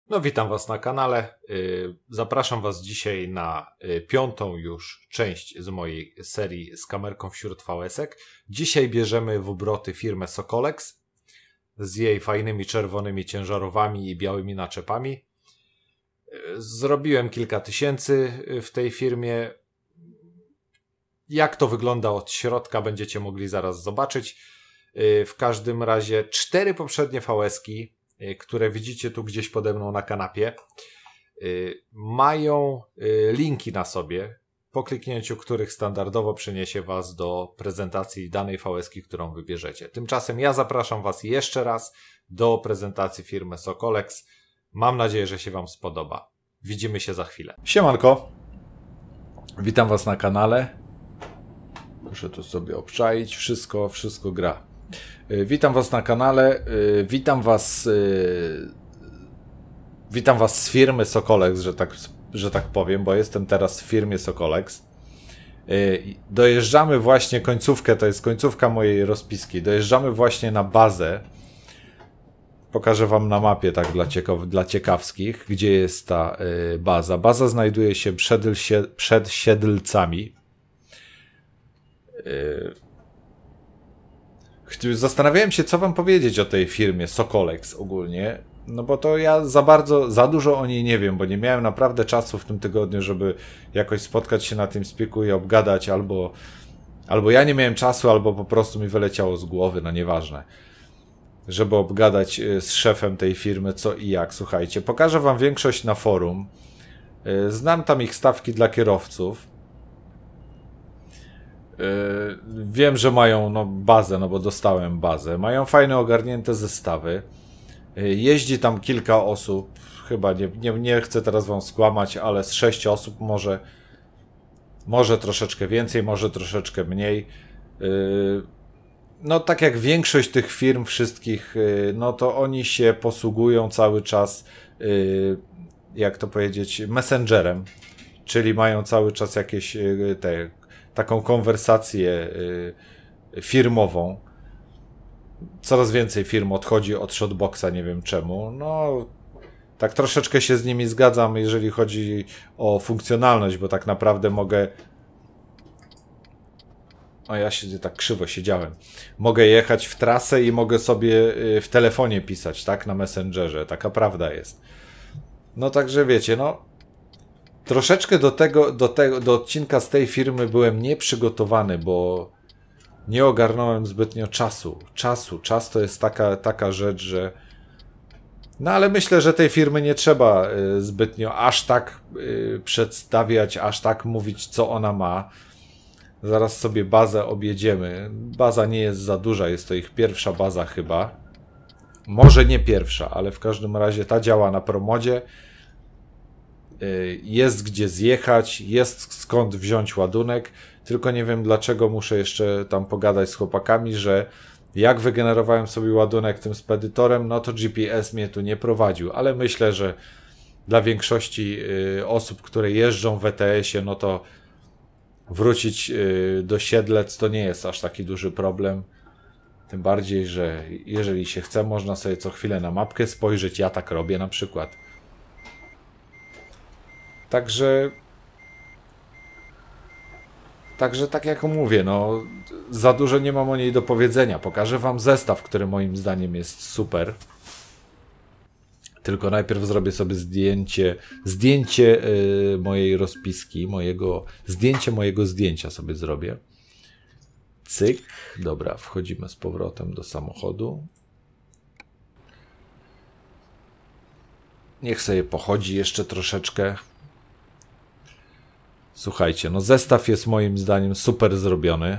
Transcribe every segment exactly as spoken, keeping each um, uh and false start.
No, witam Was na kanale. Zapraszam Was dzisiaj na piątą już część z mojej serii z kamerką wśród V S-ek. Dzisiaj bierzemy w obroty firmę Sokolex z jej fajnymi czerwonymi ciężarowami i białymi naczepami. Zrobiłem kilka tysięcy w tej firmie. Jak to wygląda od środka, będziecie mogli zaraz zobaczyć. W każdym razie cztery poprzednie V S-ki, które widzicie tu gdzieś pode mną na kanapie, mają linki na sobie, po kliknięciu których standardowo przeniesie Was do prezentacji danej V S-ki, którą wybierzecie. Tymczasem ja zapraszam Was jeszcze raz do prezentacji firmy Sokolex. Mam nadzieję, że się Wam spodoba. Widzimy się za chwilę. Siemanko, witam Was na kanale. Muszę tu sobie obczaić, wszystko, wszystko gra. Witam Was na kanale, witam Was, witam Was z firmy Sokolex, że tak, że tak powiem, bo jestem teraz w firmie Sokolex. Dojeżdżamy właśnie końcówkę, to jest końcówka mojej rozpiski, dojeżdżamy właśnie na bazę. Pokażę Wam na mapie tak dla, ciekaw, dla ciekawskich, gdzie jest ta baza. Baza znajduje się przed, przed Siedlcami. Zastanawiałem się, co Wam powiedzieć o tej firmie Sokolex ogólnie, no bo to ja za bardzo, za dużo o niej nie wiem, bo nie miałem naprawdę czasu w tym tygodniu, żeby jakoś spotkać się na tym spiku i obgadać, albo, albo ja nie miałem czasu, albo po prostu mi wyleciało z głowy, no nieważne, żeby obgadać z szefem tej firmy co i jak. Słuchajcie, pokażę Wam większość na forum, znam tam ich stawki dla kierowców. Wiem, że mają no, bazę, no bo dostałem bazę. Mają fajne, ogarnięte zestawy. Jeździ tam kilka osób. Chyba nie, nie, nie chcę teraz Wam skłamać, ale z sześć osób może. Może troszeczkę więcej, może troszeczkę mniej. No tak jak większość tych firm wszystkich, no to oni się posługują cały czas, jak to powiedzieć, messengerem. Czyli mają cały czas jakieś te... taką konwersację y, firmową. Coraz więcej firm odchodzi od Shotboxa, nie wiem czemu. No, tak troszeczkę się z nimi zgadzam, jeżeli chodzi o funkcjonalność, bo tak naprawdę mogę... O, ja się tak krzywo siedziałem. Mogę jechać w trasę i mogę sobie w telefonie pisać, tak? Na Messengerze. Taka prawda jest. No także wiecie, no... Troszeczkę do tego, do tego, do odcinka z tej firmy byłem nieprzygotowany, bo nie ogarnąłem zbytnio czasu. Czasu. Czas to jest taka, taka rzecz, że... No ale myślę, że tej firmy nie trzeba y, zbytnio aż tak y, przedstawiać, aż tak mówić, co ona ma. Zaraz sobie bazę objedziemy. Baza nie jest za duża, jest to ich pierwsza baza chyba. Może nie pierwsza, ale w każdym razie ta działa na promodzie. Jest gdzie zjechać, jest skąd wziąć ładunek, tylko nie wiem dlaczego muszę jeszcze tam pogadać z chłopakami, że jak wygenerowałem sobie ładunek tym spedytorem, no to G P S mnie tu nie prowadził, ale myślę, że dla większości osób, które jeżdżą w E T S-ie, no to wrócić do Siedlec to nie jest aż taki duży problem, tym bardziej, że jeżeli się chce, można sobie co chwilę na mapkę spojrzeć, ja tak robię na przykład. Także, także tak jak mówię, no za dużo nie mam o niej do powiedzenia. Pokażę Wam zestaw, który moim zdaniem jest super. Tylko najpierw zrobię sobie zdjęcie, zdjęcie yy, mojej rozpiski, mojego, zdjęcie mojego zdjęcia sobie zrobię. Cyk, dobra, wchodzimy z powrotem do samochodu. Niech sobie pochodzi jeszcze troszeczkę. Słuchajcie, no zestaw jest moim zdaniem super zrobiony.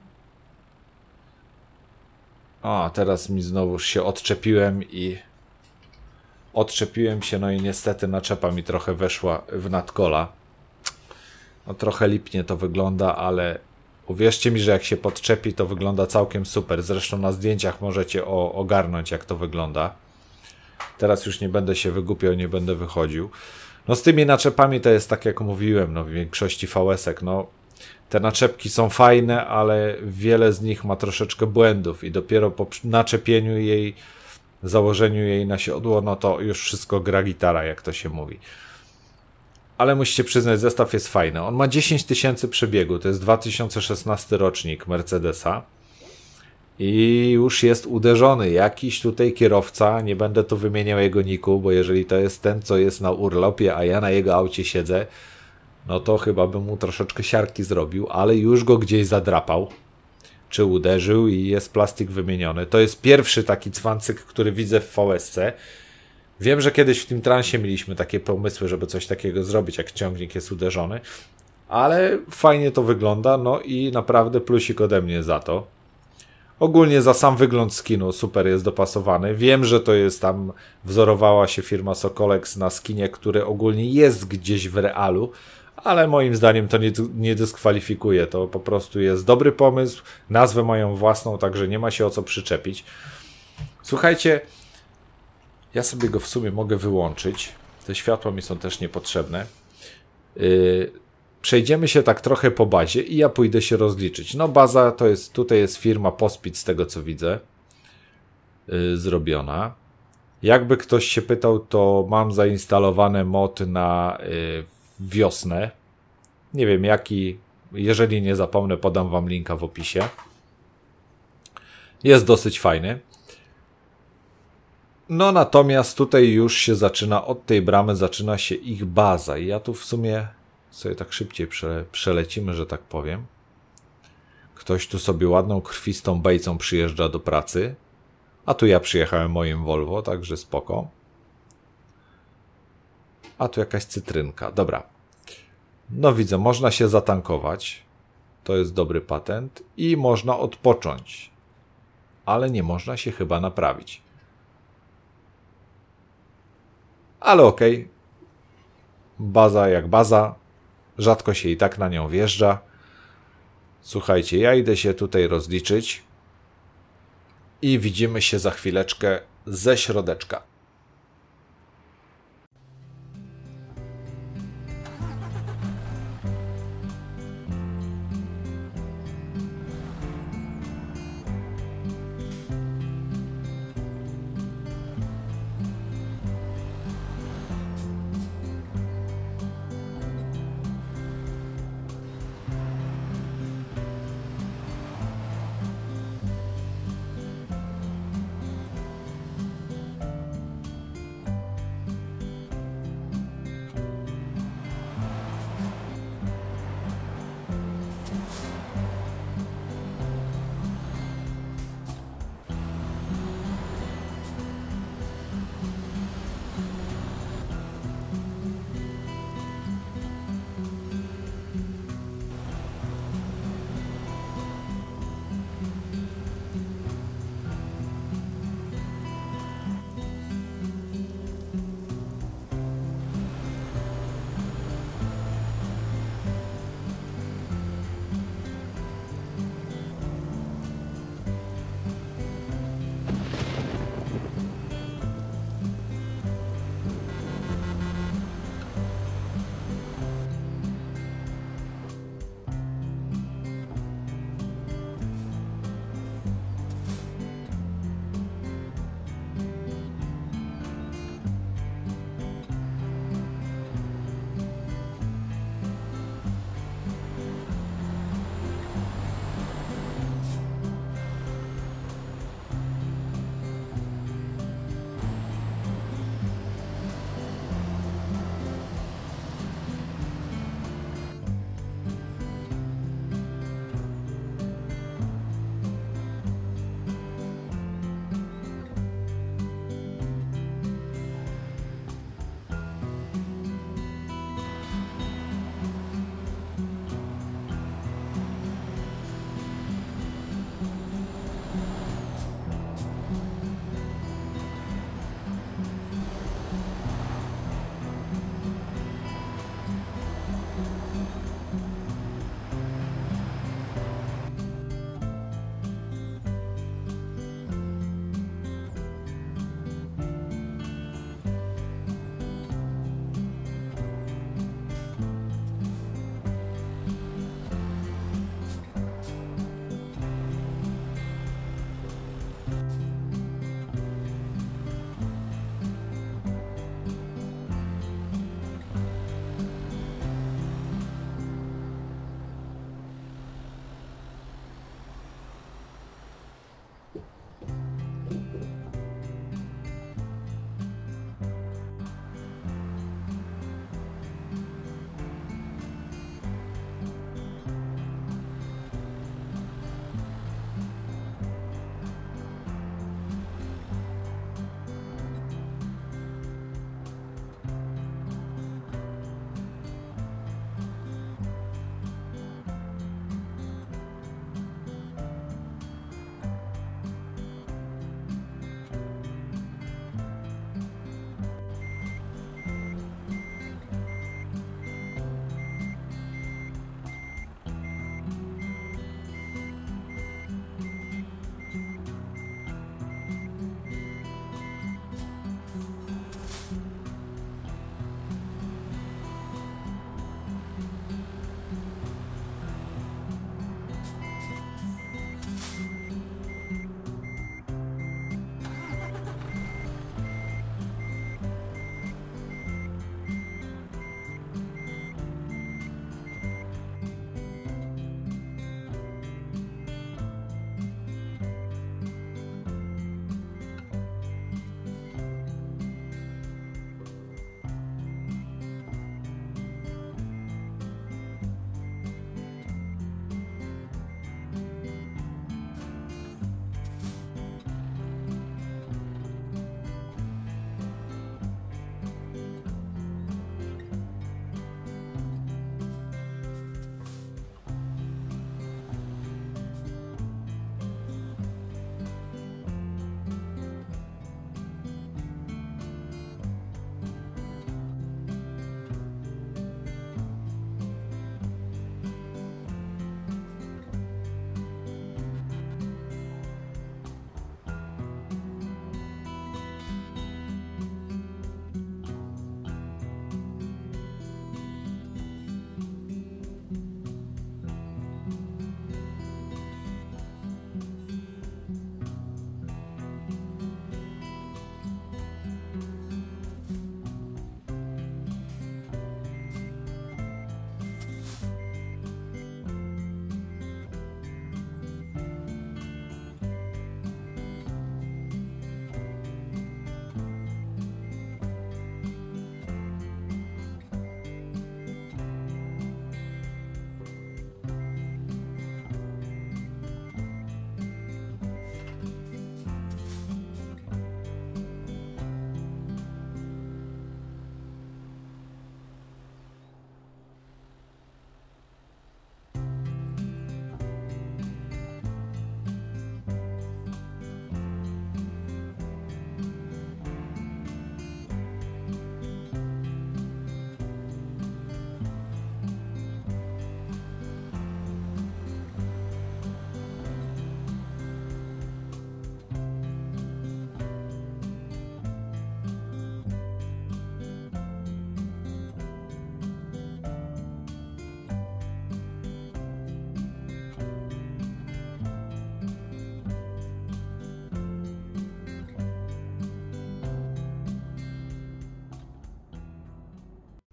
O, teraz mi znowu się odczepiłem i... Odczepiłem się, no i niestety naczepa mi trochę weszła w nadkola. No trochę lipnie to wygląda, ale uwierzcie mi, że jak się podczepi, to wygląda całkiem super. Zresztą na zdjęciach możecie o, ogarnąć, jak to wygląda. Teraz już nie będę się wygłupiał, nie będę wychodził. No z tymi naczepami to jest tak jak mówiłem, no w większości V S-ek, no te naczepki są fajne, ale wiele z nich ma troszeczkę błędów i dopiero po naczepieniu jej założeniu jej na siodło, no to już wszystko gra gitara, jak to się mówi. Ale musicie przyznać, zestaw jest fajny. On ma dziesięć tysięcy przebiegu, to jest dwa tysiące szesnasty rocznik Mercedesa. I już jest uderzony jakiś tutaj kierowca, nie będę tu wymieniał jego niku, bo jeżeli to jest ten, co jest na urlopie, a ja na jego aucie siedzę, no to chyba bym mu troszeczkę siarki zrobił, ale już go gdzieś zadrapał, czy uderzył i jest plastik wymieniony. To jest pierwszy taki cwancyk, który widzę w V S C. Wiem, że kiedyś w tym transie mieliśmy takie pomysły, żeby coś takiego zrobić, jak ciągnik jest uderzony, ale fajnie to wygląda, no i naprawdę plusik ode mnie za to. Ogólnie za sam wygląd skinu super jest dopasowany. Wiem, że to jest tam, wzorowała się firma Sokolex na skinie, który ogólnie jest gdzieś w realu, ale moim zdaniem to nie, nie dyskwalifikuje. To po prostu jest dobry pomysł, nazwę mają własną, także nie ma się o co przyczepić. Słuchajcie, ja sobie go w sumie mogę wyłączyć. Te światła mi są też niepotrzebne. Yy, Przejdziemy się tak trochę po bazie i ja pójdę się rozliczyć. No baza to jest, tutaj jest firma Pospit z tego co widzę yy, zrobiona. Jakby ktoś się pytał, to mam zainstalowane mod na yy, wiosnę. Nie wiem jaki, jeżeli nie zapomnę, podam wam linka w opisie. Jest dosyć fajny. No natomiast tutaj już się zaczyna, od tej bramy zaczyna się ich baza i ja tu w sumie sobie tak szybciej prze, przelecimy, że tak powiem. Ktoś tu sobie ładną krwistą bejcą przyjeżdża do pracy, a tu ja przyjechałem moim Volvo, także spoko. A tu jakaś cytrynka, dobra. No widzę, można się zatankować, to jest dobry patent i można odpocząć, ale nie można się chyba naprawić. Ale okej, okay. Baza jak baza, rzadko się i tak na nią wjeżdża. Słuchajcie, ja idę się tutaj rozliczyć i widzimy się za chwileczkę ze środeczka.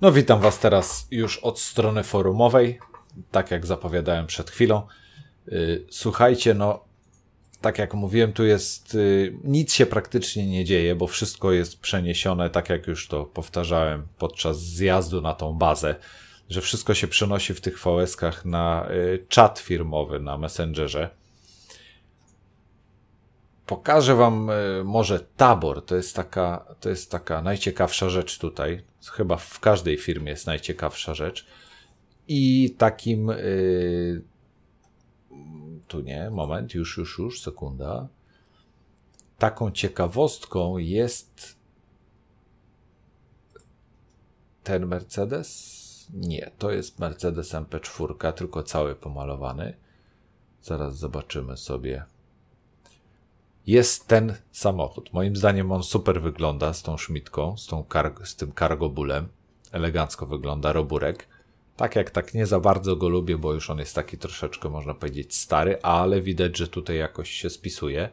No witam Was teraz już od strony forumowej, tak jak zapowiadałem przed chwilą. Słuchajcie, no tak jak mówiłem, tu jest, nic się praktycznie nie dzieje, bo wszystko jest przeniesione, tak jak już to powtarzałem podczas zjazdu na tą bazę, że wszystko się przenosi w tych V S kach na czat firmowy na Messengerze. Pokażę Wam może tabor, to jest taka, to jest taka najciekawsza rzecz tutaj, chyba w każdej firmie jest najciekawsza rzecz. I takim, yy, tu nie, moment, już, już, już, sekunda. Taką ciekawostką jest ten Mercedes? Nie, to jest Mercedes M P cztery, tylko cały pomalowany. Zaraz zobaczymy sobie. Jest ten samochód. Moim zdaniem on super wygląda z tą szmitką, z, tą kar z tym cargobulem. Elegancko wygląda, roburek. Tak jak tak nie za bardzo go lubię, bo już on jest taki troszeczkę, można powiedzieć, stary, ale widać, że tutaj jakoś się spisuje.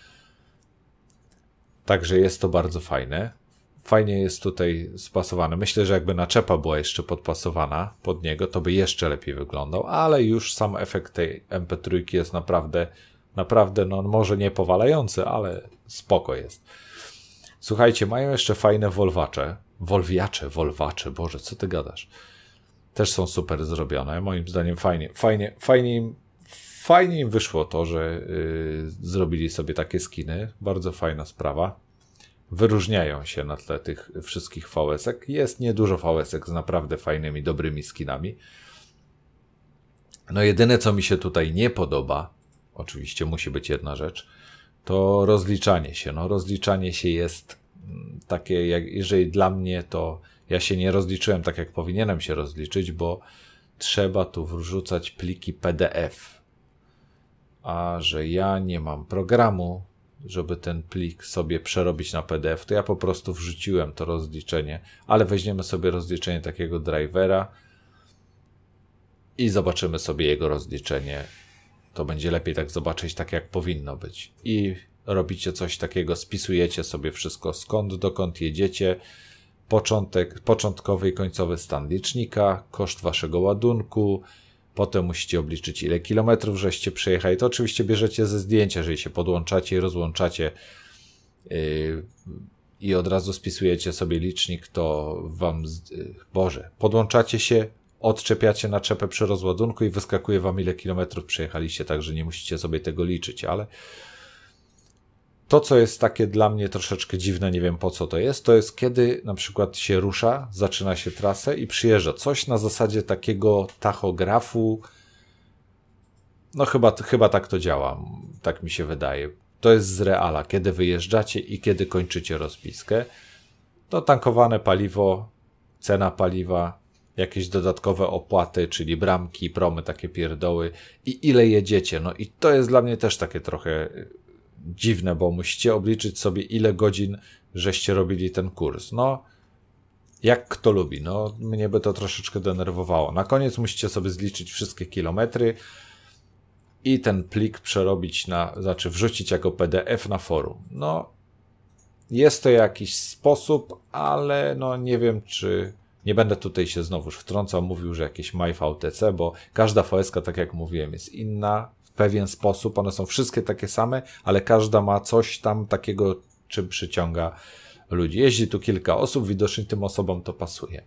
Także jest to bardzo fajne. Fajnie jest tutaj spasowane. Myślę, że jakby naczepa była jeszcze podpasowana pod niego, to by jeszcze lepiej wyglądał, ale już sam efekt tej M P trzy jest naprawdę Naprawdę, no może nie powalający, ale spoko jest. Słuchajcie, mają jeszcze fajne wolwacze. Wolwiacze, wolwacze, Boże, co ty gadasz? Też są super zrobione. Moim zdaniem fajnie, fajnie, fajnie im, fajnie im wyszło to, że yy, zrobili sobie takie skiny. Bardzo fajna sprawa. Wyróżniają się na tle tych wszystkich V S ek. Jest niedużo V S ek z naprawdę fajnymi, dobrymi skinami. No jedyne, co mi się tutaj nie podoba, oczywiście musi być jedna rzecz, to rozliczanie się. No rozliczanie się jest takie, jak, jeżeli dla mnie, to ja się nie rozliczyłem tak, jak powinienem się rozliczyć, bo trzeba tu wrzucać pliki P D F. A że ja nie mam programu, żeby ten plik sobie przerobić na P D F, to ja po prostu wrzuciłem to rozliczenie, ale weźmiemy sobie rozliczenie takiego drivera i zobaczymy sobie jego rozliczenie. To będzie lepiej tak zobaczyć, tak jak powinno być. I robicie coś takiego, spisujecie sobie wszystko, skąd, dokąd jedziecie, początek, początkowy i końcowy stan licznika, koszt waszego ładunku, potem musicie obliczyć, ile kilometrów żeście przejechali. To oczywiście bierzecie ze zdjęcia, jeżeli się podłączacie i rozłączacie yy, i od razu spisujecie sobie licznik, to wam, yy, Boże, podłączacie się, odczepiacie naczepę przy rozładunku i wyskakuje wam, ile kilometrów przejechaliście, także nie musicie sobie tego liczyć, ale to, co jest takie dla mnie troszeczkę dziwne, nie wiem po co to jest, to jest kiedy na przykład się rusza, zaczyna się trasę i przyjeżdża coś na zasadzie takiego tachografu. No chyba, chyba tak to działa, tak mi się wydaje. To jest z reala, kiedy wyjeżdżacie i kiedy kończycie rozpiskę. To tankowane paliwo, cena paliwa, jakieś dodatkowe opłaty, czyli bramki, promy, takie pierdoły i ile jedziecie. No i to jest dla mnie też takie trochę dziwne, bo musicie obliczyć sobie, ile godzin żeście robili ten kurs. No, jak kto lubi. No, mnie by to troszeczkę denerwowało. Na koniec musicie sobie zliczyć wszystkie kilometry i ten plik przerobić na, znaczy wrzucić jako P D F na forum. No, jest to jakiś sposób, ale no nie wiem, czy... Nie będę tutaj się znowuż wtrącał, mówił, że jakieś MyVTC, bo każda V S ka, tak jak mówiłem, jest inna w pewien sposób. One są wszystkie takie same, ale każda ma coś tam takiego, czym przyciąga ludzi. Jeździ tu kilka osób, widocznie tym osobom to pasuje.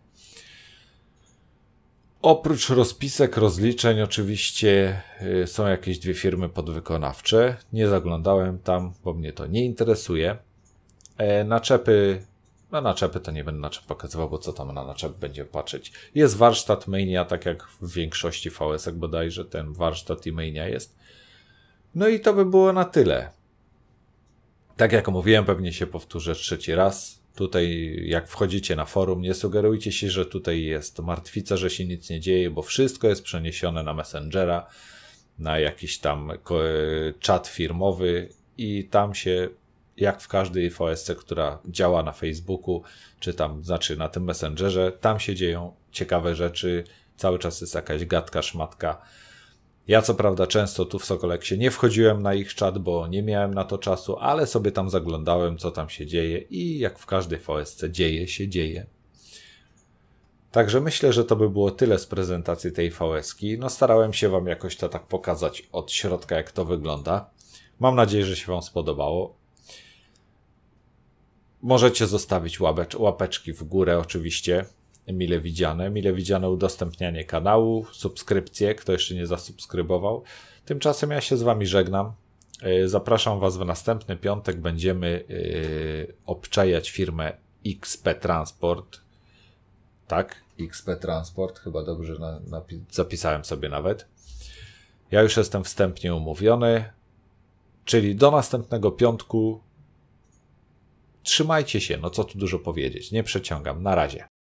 Oprócz rozpisek, rozliczeń oczywiście są jakieś dwie firmy podwykonawcze. Nie zaglądałem tam, bo mnie to nie interesuje. Naczepy... Na naczepy to nie będę naczep pokazywał, bo co tam na naczep będzie patrzeć. Jest warsztat Mania, tak jak w większości V S ek bodajże ten warsztat i Mania jest. No i to by było na tyle. Tak jak mówiłem, pewnie się powtórzę trzeci raz. Tutaj jak wchodzicie na forum, nie sugerujcie się, że tutaj jest martwica, że się nic nie dzieje, bo wszystko jest przeniesione na Messengera, na jakiś tam czat firmowy i tam się... jak w każdej V S ce, która działa na Facebooku, czy tam, znaczy na tym Messengerze, tam się dzieją ciekawe rzeczy, cały czas jest jakaś gadka, szmatka. Ja co prawda często tu w Sokoleksie nie wchodziłem na ich czat, bo nie miałem na to czasu, ale sobie tam zaglądałem, co tam się dzieje i jak w każdej V S ce dzieje się, dzieje. Także myślę, że to by było tyle z prezentacji tej V S-ki. No starałem się wam jakoś to tak pokazać od środka, jak to wygląda. Mam nadzieję, że się wam spodobało. Możecie zostawić łapecz, łapeczki w górę oczywiście. Mile widziane. Mile widziane udostępnianie kanału, subskrypcje, kto jeszcze nie zasubskrybował. Tymczasem ja się z wami żegnam. Zapraszam was w następny piątek. Będziemy yy, obczajać firmę X P Transport. Tak, X P Transport, chyba dobrze na, napi- zapisałem sobie nawet. Ja już jestem wstępnie umówiony, czyli do następnego piątku. Trzymajcie się, no co tu dużo powiedzieć, nie przeciągam, na razie.